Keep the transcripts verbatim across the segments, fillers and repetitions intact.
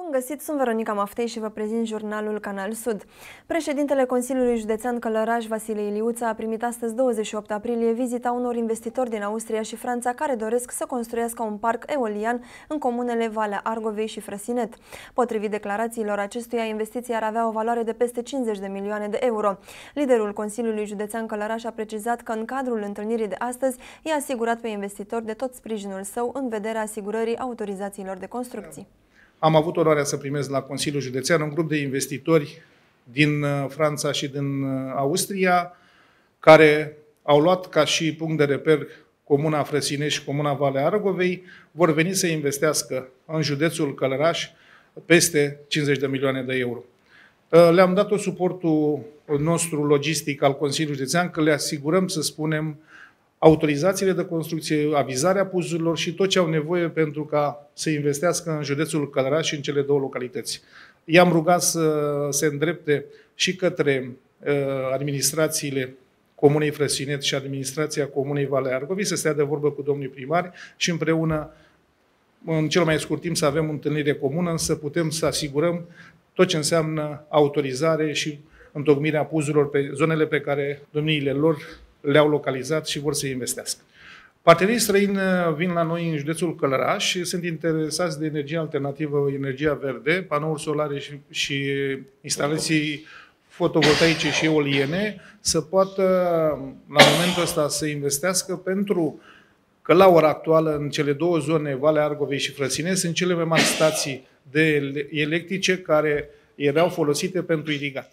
Bun găsit, sunt Veronica Maftei și vă prezint jurnalul Canal Sud. Președintele Consiliului Județean Călăraș, Vasile Iliuța, a primit astăzi, douăzeci și opt aprilie, vizita unor investitori din Austria și Franța care doresc să construiască un parc eolian în comunele Valea Argovei și Frăsinet. Potrivit declarațiilor acestuia, investiția ar avea o valoare de peste cincizeci de milioane de euro. Liderul Consiliului Județean Călăraș a precizat că în cadrul întâlnirii de astăzi i-a asigurat pe investitori de tot sprijinul său în vederea asigurării autorizațiilor de construcții. Am avut onoarea să primesc la Consiliul Județean un grup de investitori din Franța și din Austria, care au luat ca și punct de reper Comuna Frăsinet și Comuna Valea Argovei, vor veni să investească în județul Călăraș peste cincizeci de milioane de euro. Le-am dat tot suportul nostru logistic al Consiliului Județean, că le asigurăm, să spunem, autorizațiile de construcție, avizarea puzurilor și tot ce au nevoie pentru ca să investească în județul Călăraș și în cele două localități. I-am rugat să se îndrepte și către uh, administrațiile Comunei Frăsinet și administrația Comunei Valea Argovei, să stea de vorbă cu domnii primari și împreună, în cel mai scurt timp, să avem o întâlnire comună, să putem să asigurăm tot ce înseamnă autorizare și întocmirea puzurilor pe zonele pe care domniile lor le-au localizat și vor să investească. Partenerii străini vin la noi în județul Călăraș și sunt interesați de energie alternativă, energia verde, panouri solare și, și instalații fotovoltaice și eoliene, să poată la momentul ăsta să investească, pentru că la ora actuală în cele două zone, Valea Argovei și Frăsinet, sunt cele mai mari stații de electrice care erau folosite pentru irigat.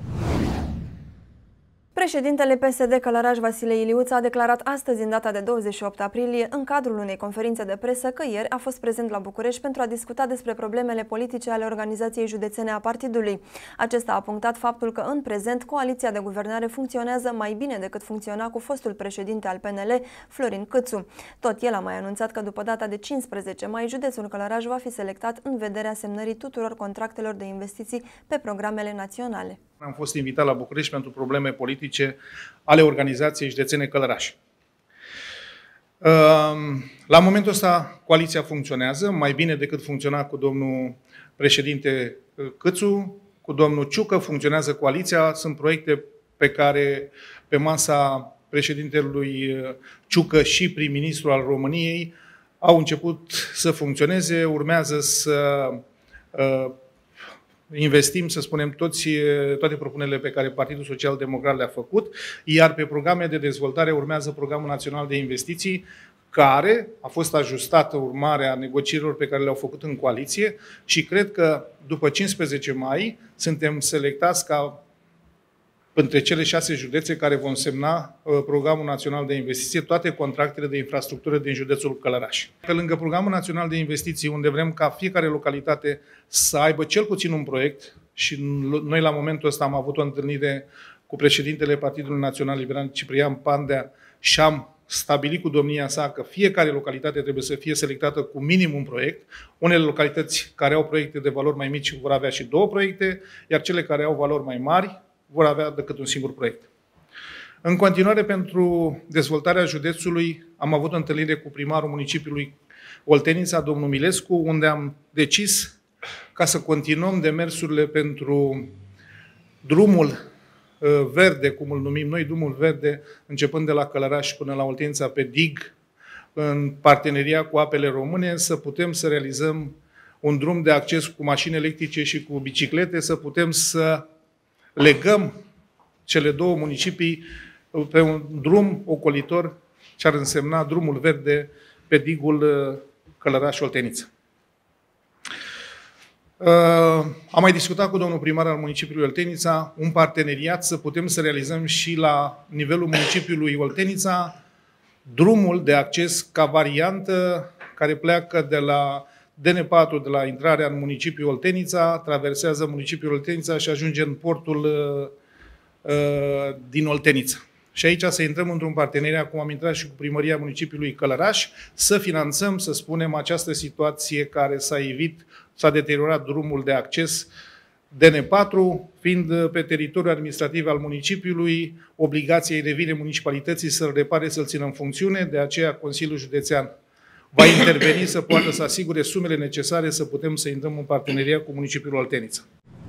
Președintele P S D Călăraș, Vasile Iliuța, a declarat astăzi, în data de douăzeci și opt aprilie, în cadrul unei conferințe de presă, că ieri a fost prezent la București pentru a discuta despre problemele politice ale organizației județene a partidului. Acesta a punctat faptul că, în prezent, coaliția de guvernare funcționează mai bine decât funcționa cu fostul președinte al P N L, Florin Câțu. Tot el a mai anunțat că, după data de cincisprezece mai, județul Călăraș va fi selectat în vederea semnării tuturor contractelor de investiții pe programele naționale. Am fost invitat la București pentru probleme politice ale organizației județene Călăraș. La momentul ăsta, coaliția funcționează mai bine decât funcționa cu domnul președinte Câțu, cu domnul Ciucă funcționează coaliția. Sunt proiecte pe care, pe masa președintelui Ciucă și prim-ministru al României, au început să funcționeze, urmează să investim, să spunem, toți, toate propunerile pe care Partidul Social Democrat le-a făcut, iar pe programe de dezvoltare urmează Programul Național de Investiții, care a fost ajustată urmarea negocierilor pe care le-au făcut în coaliție și cred că după cincisprezece mai suntem selectați ca între cele șase județe care vom semna Programul Național de Investiții, toate contractele de infrastructură din județul Călăraș. Pe lângă Programul Național de Investiții, unde vrem ca fiecare localitate să aibă cel puțin un proiect, și noi la momentul ăsta am avut o întâlnire cu președintele Partidului Național Liberal, Ciprian Pandea, și am stabilit cu domnia sa că fiecare localitate trebuie să fie selectată cu minim un proiect. Unele localități care au proiecte de valori mai mici vor avea și două proiecte, iar cele care au valori mai mari vor avea decât un singur proiect. În continuare, pentru dezvoltarea județului, am avut o întâlnire cu primarul municipiului Oltenița, domnul Milescu, unde am decis ca să continuăm demersurile pentru drumul verde, cum îl numim noi, drumul verde, începând de la Călăraș până la Oltenița pe dig, în parteneria cu Apele Române, să putem să realizăm un drum de acces cu mașini electrice și cu biciclete, să putem să legăm cele două municipii pe un drum ocolitor, ce ar însemna drumul verde pe digul Călăraș-Oltenița. Am mai discutat cu domnul primar al municipiului Oltenița un parteneriat să putem să realizăm și la nivelul municipiului Oltenița drumul de acces ca variantă care pleacă de la D N patru, de la intrarea în municipiul Oltenița, traversează municipiul Oltenița și ajunge în portul uh, din Oltenița. Și aici să intrăm într-un parteneriat, cum am intrat și cu primăria municipiului Călăraș, să finanțăm, să spunem, această situație care s-a evit, s-a deteriorat drumul de acces D N patru, fiind pe teritoriul administrativ al municipiului, obligația îi revine municipalității să-l repare, să-l țină în funcțiune, de aceea Consiliul Județean va interveni să poată să asigure sumele necesare să putem să intrăm în parteneria cu municipiul Oltenița.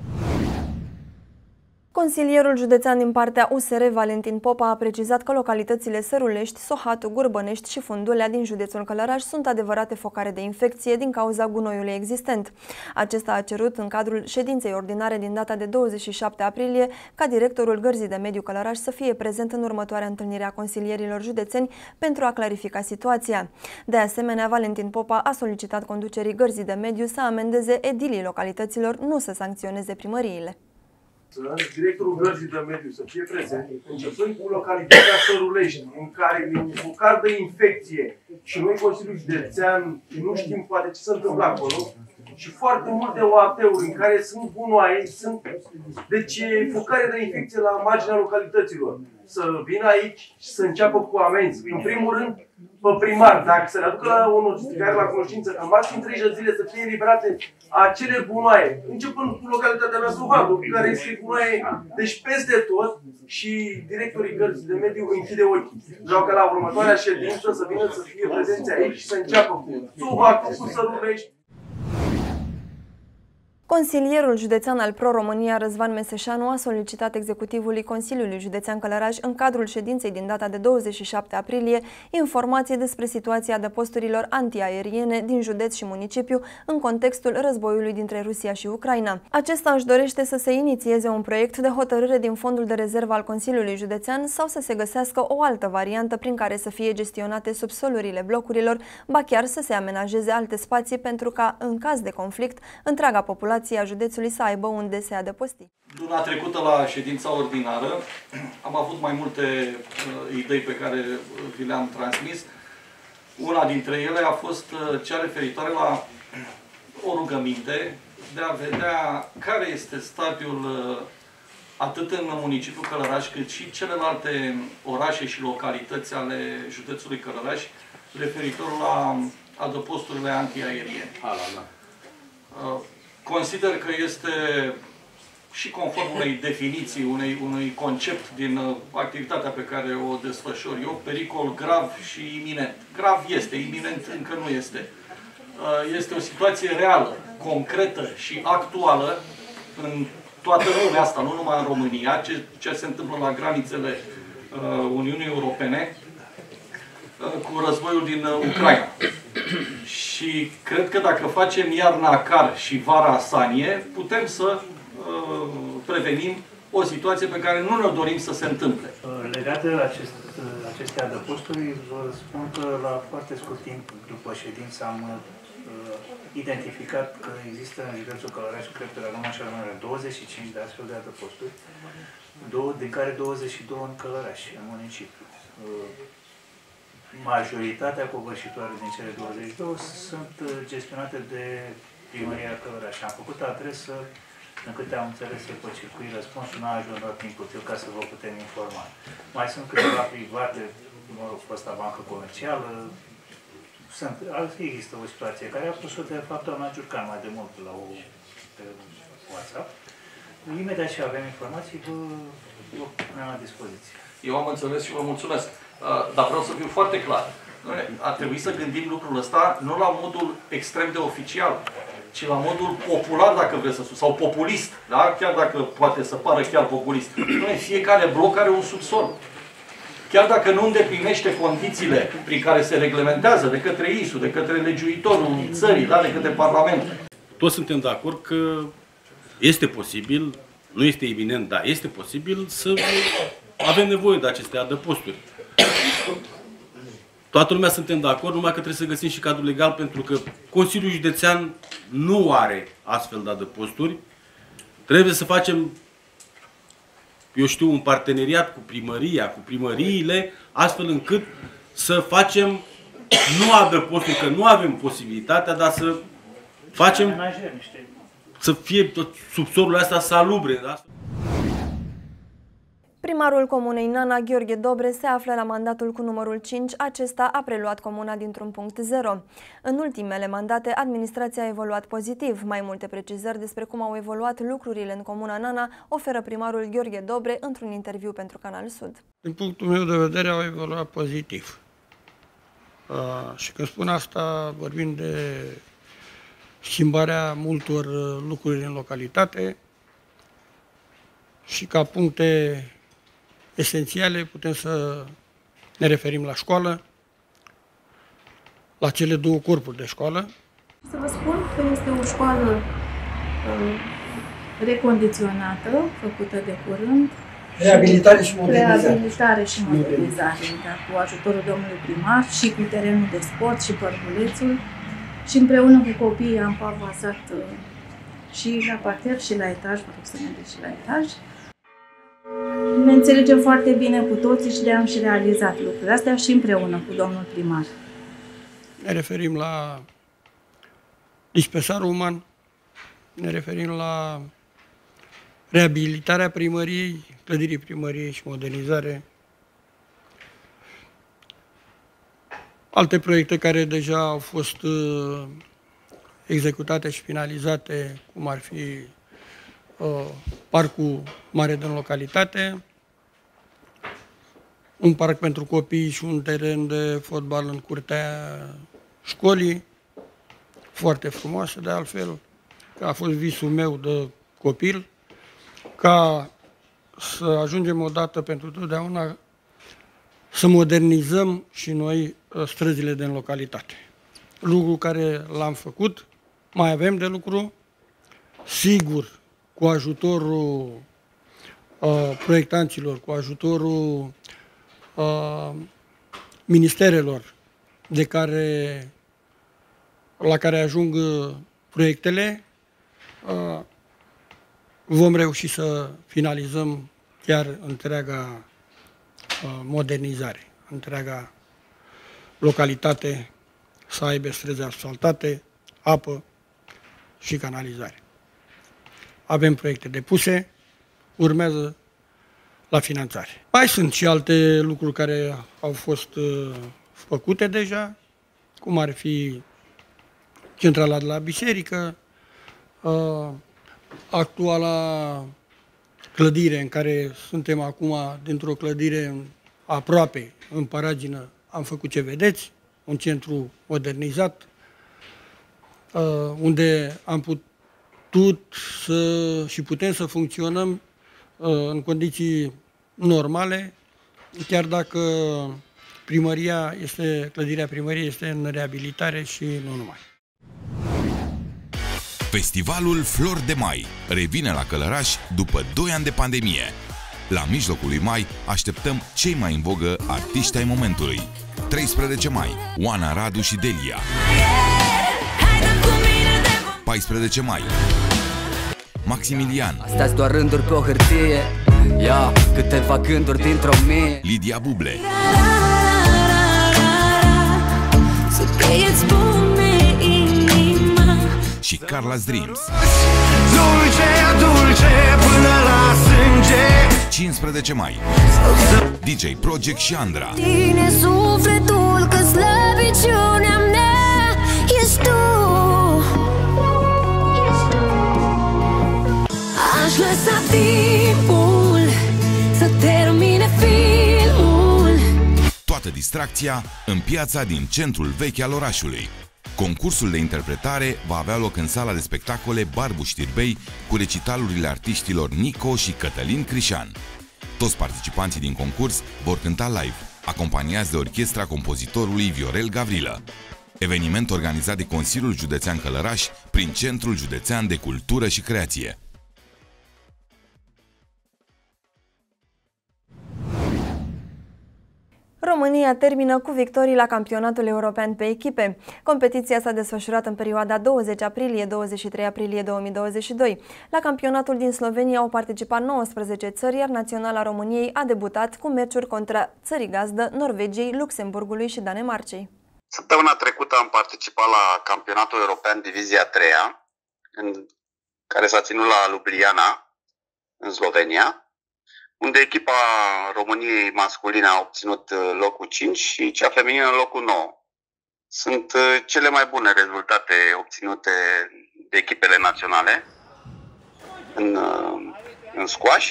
Consilierul județean din partea U S R, Valentin Popa, a precizat că localitățile Sărulești, Sohatu, Gurbănești și Fundulea din județul Călăraș sunt adevărate focare de infecție din cauza gunoiului existent. Acesta a cerut în cadrul ședinței ordinare din data de douăzeci și șapte aprilie ca directorul Gărzii de Mediu Călăraș să fie prezent în următoarea întâlnire a consilierilor județeni pentru a clarifica situația. De asemenea, Valentin Popa a solicitat conducerii Gărzii de Mediu să amendeze edilii localităților, nu să sancționeze primăriile. Directorul Gărzii de Mediu să fie prezent, începând cu localitatea Sărulești, în care e un focar de infecție și noi, Consiliul Județean, nu știm poate ce se întâmplă acolo, și foarte multe O A T-uri în care sunt gunoaie, sunt, deci e focare de infecție la marginea localităților. Să vină aici și să înceapă cu amenzi. În primul rând, pe primar, dacă se le aducă la o notificare la cunoștință, că în maxim treizeci zile să fie eliberate acele gunoaie, începând cu localitatea mea Sovadu, care este gunoaie, deci peste tot, și directorii Gărzii de Mediu închide ochii. Vreau ca la următoarea ședință să vină să fie prezenți aici și să înceapă cu Sovadu, cu Sărulești. Consilierul județean al Pro-România, Răzvan Meseșanu, a solicitat executivului Consiliului Județean Călăraș, în cadrul ședinței din data de douăzeci și șapte aprilie, informații despre situația adăposturilor antiaeriene din județ și municipiu în contextul războiului dintre Rusia și Ucraina. Acesta își dorește să se inițieze un proiect de hotărâre din fondul de rezervă al Consiliului Județean sau să se găsească o altă variantă prin care să fie gestionate subsolurile blocurilor, ba chiar să se amenajeze alte spații pentru ca, în caz de conflict, întreaga populație a județului să aibă unde se adăposti. Luna trecută, la ședința ordinară, am avut mai multe uh, idei pe care vi le-am transmis. Una dintre ele a fost uh, cea referitoare la o rugăminte de a vedea care este stadiul uh, atât în municipiul Călăraș, cât și celelalte orașe și localități ale județului Călăraș, referitor la adăposturile antiaeriene. Uh, Consider că este și conform unei definiții, unei, unui concept din uh, activitatea pe care o desfășor eu, pericol grav și iminent. Grav este, iminent încă nu este. Uh, este o situație reală, concretă și actuală în toată lumea asta, nu numai în România, ce, ce se întâmplă la granițele uh, Uniunii Europene uh, cu războiul din uh, Ucraina. Și cred că dacă facem iarna car și vara sanie, putem să uh, prevenim o situație pe care nu ne dorim să se întâmple. Legat de acest, aceste adăposturi, vă spun că la foarte scurt timp după ședință am uh, identificat că există în județul Călăraș, cred că la numai și la numai douăzeci și cinci de astfel de adăposturi, două, din care douăzeci și doi în Călăraș, în municipiu. Uh, Majoritatea covârșitoare din cele douăzeci și doi sunt gestionate de Primăria Călăraș. Am făcut adresă, în câte am înțeles, pe circuit, răspunsul n-a ajuns la timp util ca să vă putem informa. Mai sunt câteva private, mă rog, pe ăsta bancă comercială. Sunt, există o situație care a pus-o, de fapt, doamna Giurcan mai de mult la o, pe WhatsApp. Imediat ce avem informații, vă, vă punem la dispoziție. Eu am înțeles și vă mulțumesc. Dar vreau să fiu foarte clar. Ar trebui să gândim lucrul ăsta nu la modul extrem de oficial, ci la modul popular, dacă vreți să spun, sau populist, da? Chiar dacă poate să pară chiar populist. Fiecare bloc are un subsol. Chiar dacă nu îndeplinește condițiile prin care se reglementează de către I S U, de către legiuitorul țării, da? De către Parlament. Toți suntem de acord că este posibil, nu este evident, dar este posibil să avem nevoie de aceste adăposturi. Toată lumea suntem de acord, numai că trebuie să găsim și cadrul legal, pentru că Consiliul Județean nu are astfel de adăposturi. Trebuie să facem, eu știu, un parteneriat cu primăria, cu primăriile, astfel încât să facem, nu adăposturi, că nu avem posibilitatea, dar să facem, să fie tot subsolul ăsta salubre. Da? Primarul comunei Nana, Gheorghe Dobre, se află la mandatul cu numărul cinci. Acesta a preluat comuna dintr-un punct zero. În ultimele mandate, administrația a evoluat pozitiv. Mai multe precizări despre cum au evoluat lucrurile în comuna Nana oferă primarul Gheorghe Dobre într-un interviu pentru Canal Sud. Din punctul meu de vedere, au evoluat pozitiv. Și când spun asta, vorbim de schimbarea multor lucruri în localitate și ca puncte esențiale putem să ne referim la școală, la cele două corpuri de școală. Să vă spun că este o școală uh, recondiționată, făcută de curând. Reabilitare și modernizare. Reabilitare și modernizare, cu ajutorul domnului primar și cu terenul de sport și părculețul. Și împreună cu copiii am pavasat uh, și la parter și la etaj, vă rog să mergeți și la etaj. Ne înțelegem foarte bine cu toții și de-am și realizat lucrurile astea și împreună cu domnul primar. Ne referim la dispensarul uman, ne referim la reabilitarea primăriei, clădirii primăriei și modernizare. Alte proiecte care deja au fost uh, executate și finalizate, cum ar fi uh, parcul mare din localitate, un parc pentru copii și un teren de fotbal în curtea școlii, foarte frumoasă de altfel, că a fost visul meu de copil, ca să ajungem odată pentru totdeauna să modernizăm și noi străzile din localitate. Lucru care l-am făcut, mai avem de lucru, sigur, cu ajutorul uh, proiectanților, cu ajutorul uh, ministerelor de care, la care ajung proiectele, uh, vom reuși să finalizăm chiar întreaga uh, modernizare, întreaga localitate să aibă străzi asfaltate, apă și canalizare. Avem proiecte depuse, urmează la finanțare. Mai sunt și alte lucruri care au fost uh, făcute deja, cum ar fi centrala de la biserică, uh, actuala clădire în care suntem acum, dintr-o clădire aproape, în paragină, am făcut ce vedeți, un centru modernizat, uh, unde am putut să, și putem să funcționăm uh, în condiții normale, chiar dacă primăria este, clădirea primăriei este în reabilitare și nu numai. Festivalul Flori de Mai revine la Călăraș după doi ani de pandemie. La mijlocul lui mai așteptăm cei mai în vogă artiști ai momentului. treisprezece mai, Oana Radu și Delia. paisprezece mai, Maximilian. Astea-s doar rânduri pe o hârtie, ia câteva gânduri dintr-o mie. Lidia Buble. Și Carla's Dreams. Dulce, dulce, până la sânge. cincisprezece mai, D J Project și Andra. Tine sufletul, că slăbiciunea mea ești tu. Aș lăsa timpul să termine filmul. Toată distracția în piața din centrul vechi al orașului. Concursul de interpretare va avea loc în sala de spectacole Barbu Știrbei cu recitalurile artiștilor Nico și Cătălin Crișan. Toți participanții din concurs vor cânta live, acompaniați de orchestra compozitorului Viorel Gavrilă. Eveniment organizat de Consiliul Județean Călăraș prin Centrul Județean de Cultură și Creație. România termină cu victorii la campionatul european pe echipe. Competiția s-a desfășurat în perioada douăzeci aprilie - douăzeci și trei aprilie două mii douăzeci și doi. La campionatul din Slovenia au participat nouăsprezece țări, iar naționala României a debutat cu meciuri contra țării gazdă, Norvegiei, Luxemburgului și Danemarcei. Săptămâna trecută am participat la campionatul european Divizia a treia, în care s-a ținut la Ljubljana, în Slovenia, unde echipa României masculine a obținut locul cinci și cea feminină locul nouă. Sunt cele mai bune rezultate obținute de echipele naționale în, în squash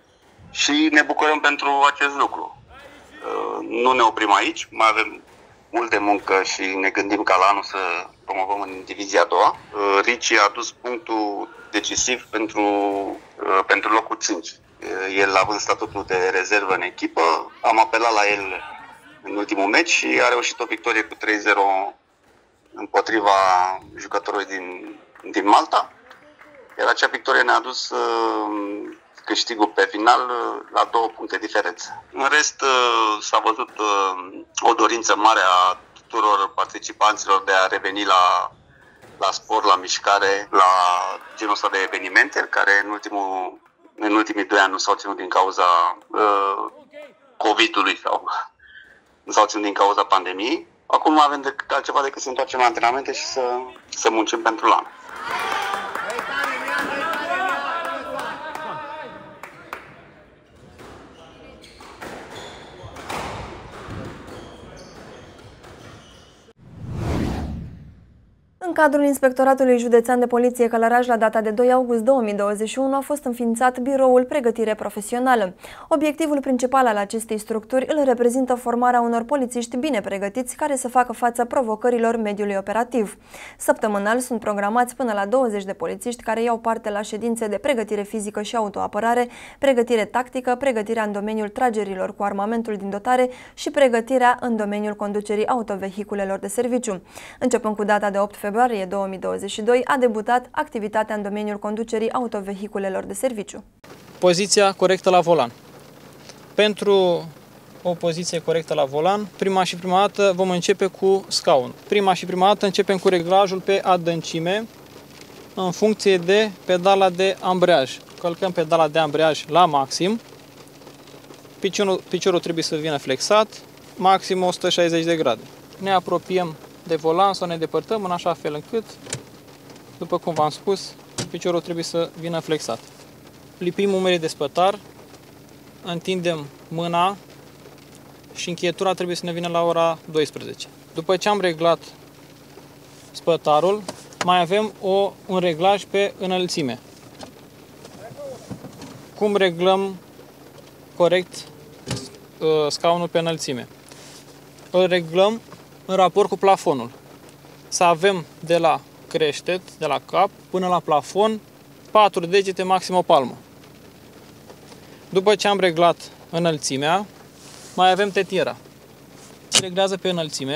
și ne bucurăm pentru acest lucru. Nu ne oprim aici, mai avem mult de muncă și ne gândim ca la anul să promovăm în divizia a doua. Ricci a adus punctul decisiv pentru, pentru locul cinci. El având statutul de rezervă în echipă, am apelat la el în ultimul meci și a reușit o victorie cu trei zero împotriva jucătorului din, din Malta. Iar acea victorie ne-a adus uh, câștigul pe final uh, la două puncte diferență. În rest uh, s-a văzut uh, o dorință mare a tuturor participanților de a reveni la, la sport, la mișcare, la genul ăsta de evenimente care în, ultimul, în ultimii doi ani nu s-au ținut din cauza uh, COVID-ului sau nu s-au ținut din cauza pandemiei. Acum nu avem decât altceva decât să întoarcem la antrenamente și să, să muncim pentru an. În cadrul Inspectoratului Județean de Poliție Călăraș, la data de doi august două mii douăzeci și unu, a fost înființat biroul Pregătire Profesională. Obiectivul principal al acestei structuri îl reprezintă formarea unor polițiști bine pregătiți care să facă față provocărilor mediului operativ. Săptămânal sunt programați până la douăzeci de polițiști care iau parte la ședințe de pregătire fizică și autoapărare, pregătire tactică, pregătirea în domeniul tragerilor cu armamentul din dotare și pregătirea în domeniul conducerii autovehiculelor de serviciu. Începând cu data de opt februarie două mii douăzeci și doi, a debutat activitatea în domeniul conducerii autovehiculelor de serviciu. Poziția corectă la volan. Pentru o poziție corectă la volan, prima și prima dată vom începe cu scaun. Prima și prima dată începem cu reglajul pe adâncime în funcție de pedala de ambreiaj. Călcăm pedala de ambreiaj la maxim. Piciorul, piciorul trebuie să vină flexat, maxim o sută șaizeci de grade. Ne apropiem de volan sau ne depărtăm în așa fel încât, după cum v-am spus, piciorul trebuie să vină flexat. Lipim umerii de spătar, întindem mâna și încheietura trebuie să ne vină la ora douăsprezece. După ce am reglat spătarul, mai avem o, un reglaj pe înălțime. Cum reglăm corect uh, scaunul pe înălțime? Îl reglăm în raport cu plafonul. Să avem de la creștet, de la cap, până la plafon, patru degete, maxim o palmă. După ce am reglat înălțimea, mai avem tetiera. Se reglează pe înălțime.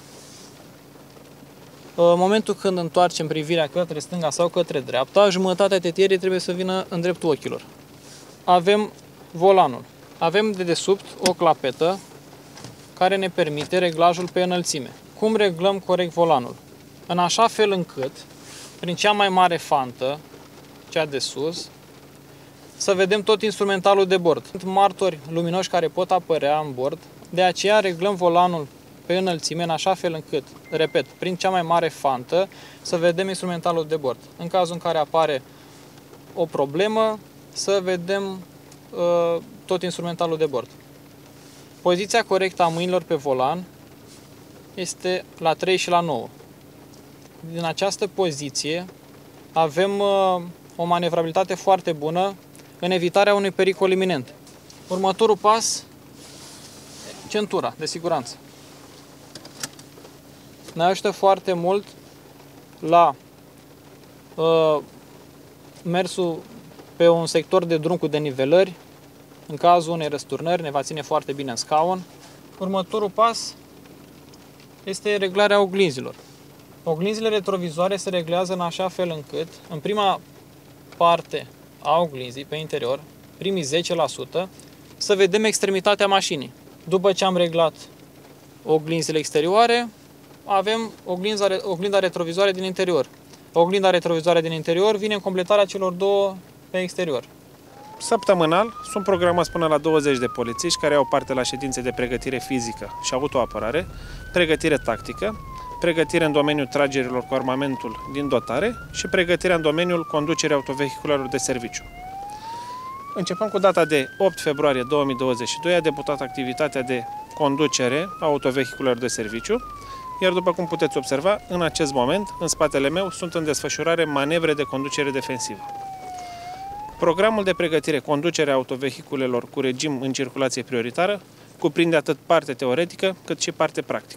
În momentul când întoarcem privirea către stânga sau către dreapta, jumătatea tetierii trebuie să vină în dreptul ochilor. Avem volanul. Avem de desubt o clapetă care ne permite reglajul pe înălțime. Cum reglăm corect volanul? În așa fel încât, prin cea mai mare fantă, cea de sus, să vedem tot instrumentalul de bord. Sunt martori luminoși care pot apărea în bord, de aceea reglăm volanul pe înălțime în așa fel încât, repet, prin cea mai mare fantă, să vedem instrumentalul de bord. În cazul în care apare o problemă, să vedem uh, tot instrumentalul de bord. Poziția corectă a mâinilor pe volan este la trei și la nouă. Din această poziție avem uh, o manevrabilitate foarte bună în evitarea unui pericol iminent. Următorul pas, centura de siguranță. Ne ajută foarte mult la uh, mersul pe un sector de drum cu denivelări. În cazul unei răsturnări ne va ține foarte bine în scaun. Următorul pas este reglarea oglinzilor. Oglinzile retrovizoare se reglează în așa fel încât, în prima parte a oglinzii, pe interior, primii zece la sută, să vedem extremitatea mașinii. După ce am reglat oglinzile exterioare, avem oglinda, oglinda retrovizoare din interior. Oglinda retrovizoare din interior vine în completarea celor două pe exterior. Săptămânal sunt programați până la douăzeci de polițiști care au parte la ședințe de pregătire fizică și autoapărare, pregătire tactică, pregătire în domeniul tragerilor cu armamentul din dotare și pregătirea în domeniul conducerii autovehiculelor de serviciu. Începând cu data de opt februarie două mii douăzeci și doi a debutat activitatea de conducere a autovehiculelor de serviciu, iar după cum puteți observa, în acest moment, în spatele meu, sunt în desfășurare manevre de conducere defensivă. Programul de pregătire conducere a autovehiculelor cu regim în circulație prioritară cuprinde atât parte teoretică cât și parte practică.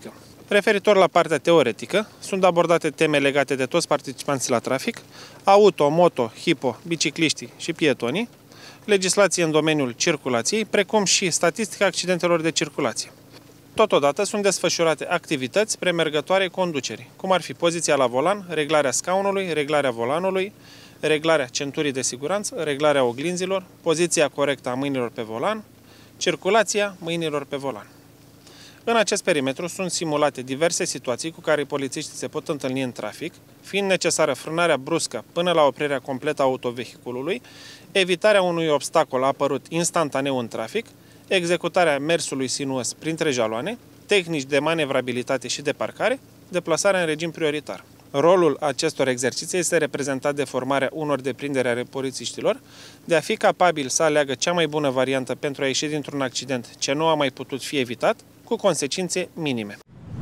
Referitor la partea teoretică, sunt abordate teme legate de toți participanții la trafic, auto, moto, hipo, bicicliștii și pietonii, legislație în domeniul circulației, precum și statistica accidentelor de circulație. Totodată sunt desfășurate activități premergătoare conducerii, cum ar fi poziția la volan, reglarea scaunului, reglarea volanului, reglarea centurii de siguranță, reglarea oglinzilor, poziția corectă a mâinilor pe volan, circulația mâinilor pe volan. În acest perimetru sunt simulate diverse situații cu care polițiștii se pot întâlni în trafic, fiind necesară frânarea bruscă până la oprirea completă a autovehiculului, evitarea unui obstacol apărut instantaneu în trafic, executarea mersului sinuos printre jaloane, tehnici de manevrabilitate și de parcare, deplasarea în regim prioritar. Rolul acestor exerciții este reprezentat de formarea unor deprinderi ale polițiștilor, de a fi capabil să aleagă cea mai bună variantă pentru a ieși dintr-un accident ce nu a mai putut fi evitat, cu consecințe minime.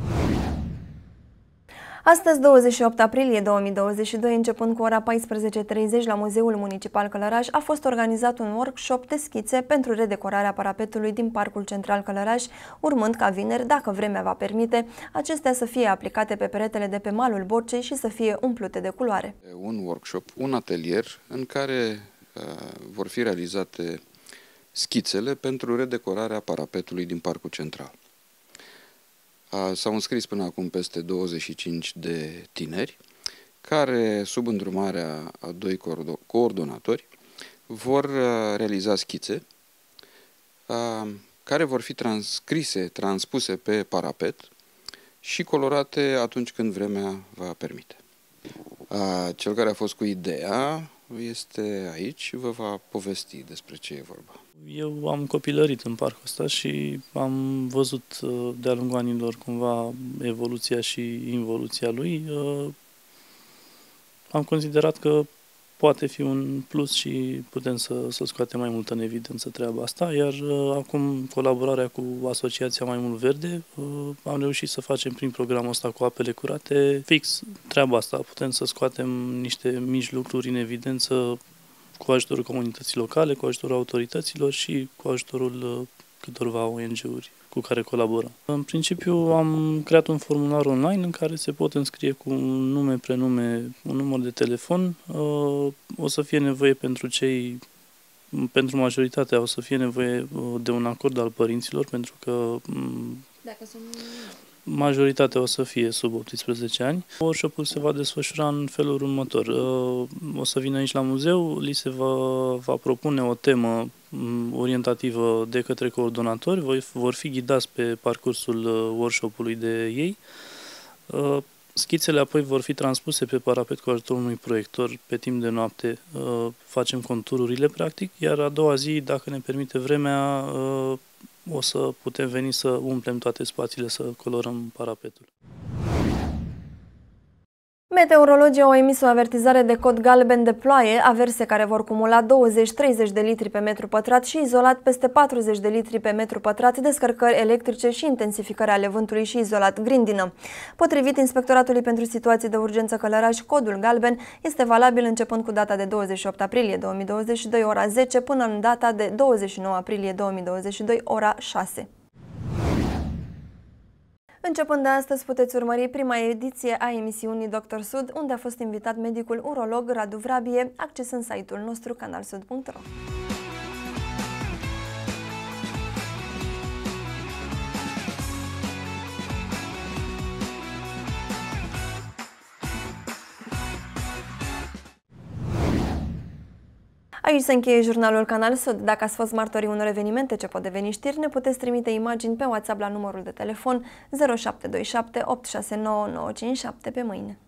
Astăzi, douăzeci și opt aprilie două mii douăzeci și doi, începând cu ora paisprezece și treizeci la Muzeul Municipal Călăraș, a fost organizat un workshop de schițe pentru redecorarea parapetului din Parcul Central Călăraș, urmând ca vineri, dacă vremea va permite, acestea să fie aplicate pe peretele de pe malul Borcei și să fie umplute de culoare. Un workshop, un atelier în care uh, vor fi realizate schițele pentru redecorarea parapetului din Parcul Central. S-au înscris până acum peste douăzeci și cinci de tineri care, sub îndrumarea a doi coordonatori, vor realiza schițe care vor fi transcrise, transpuse pe parapet și colorate atunci când vremea va permite. Cel care a fost cu ideea este aici și vă va povesti despre ce e vorba. Eu am copilărit în parcul ăsta și am văzut de-a lungul anilor cumva evoluția și involuția lui. Am considerat că poate fi un plus și putem să, să scoatem mai mult în evidență treaba asta, iar acum colaborarea cu Asociația Mai Mult Verde am reușit să facem prin programul ăsta cu apele curate fix treaba asta. Putem să scoatem niște mici lucruri în evidență cu ajutorul comunității locale, cu ajutorul autorităților și cu ajutorul câtorva O N G-uri cu care colaborăm. În principiu am creat un formular online în care se pot înscrie cu un nume, prenume, un număr de telefon. O să fie nevoie pentru cei, pentru majoritatea, o să fie nevoie de un acord al părinților, pentru că Dacă sunt... majoritatea o să fie sub optsprezece ani. Workshop-ul se va desfășura în felul următor. O să vină aici la muzeu, li se va, va propune o temă orientativă de către coordonatori, vor fi ghidați pe parcursul workshop-ului de ei. Schițele apoi vor fi transpuse pe parapet cu ajutorul unui proiector pe timp de noapte. Facem contururile, practic, iar a doua zi, dacă ne permite vremea, o să putem veni să umplem toate spațiile, să colorăm parapetul. Meteorologii au emis o avertizare de cod galben de ploaie, averse care vor cumula douăzeci treizeci de litri pe metru pătrat și izolat peste patruzeci de litri pe metru pătrat, descărcări electrice și intensificări ale vântului și izolat grindină. Potrivit Inspectoratului pentru Situații de Urgență Călăraș, codul galben este valabil începând cu data de douăzeci și opt aprilie două mii douăzeci și doi, ora zece, până în data de douăzeci și nouă aprilie două mii douăzeci și doi, ora șase. Începând de astăzi puteți urmări prima ediție a emisiunii Doctor Sud, unde a fost invitat medicul urolog Radu Vrabie, accesând site-ul nostru canalsud punct ro. Aici se încheie jurnalul Canal Sud. Dacă ați fost martorii unor evenimente ce pot deveni știri, ne puteți trimite imagini pe WhatsApp la numărul de telefon zero șapte doi șapte opt șase nouă nouă cinci șapte. Pe mâine!